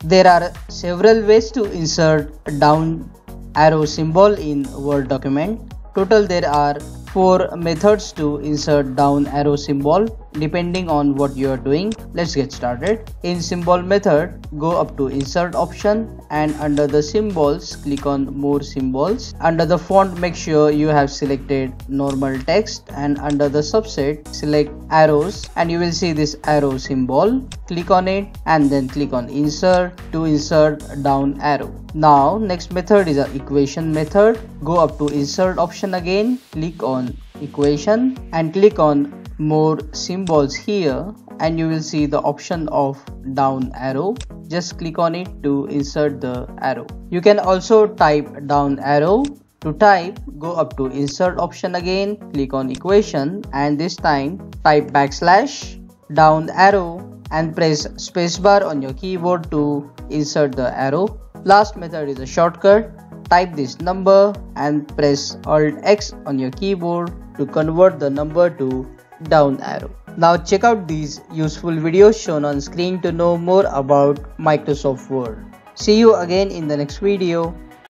There are several ways to insert down arrow symbol in Word document. Total there are 4 methods to insert down arrow symbol depending on what you are doing. Let's get started. In symbol method, go up to insert option and under the symbols click on more symbols. Under the font, make sure you have selected normal text and under the subset select arrows and you will see this arrow symbol. Click on it and then click on insert to insert down arrow. Now next method is an equation method. Go up to insert option again, click on equation and click on more symbols here and you will see the option of down arrow. Just click on it to insert the arrow. You can also type down arrow. To type, go up to insert option again, click on equation and this time type backslash down arrow and press spacebar on your keyboard to insert the arrow. Last method is a shortcut. Type this number and press Alt X on your keyboard to convert the number to down arrow. Now check out these useful videos shown on screen to know more about Microsoft Word. See you again in the next video.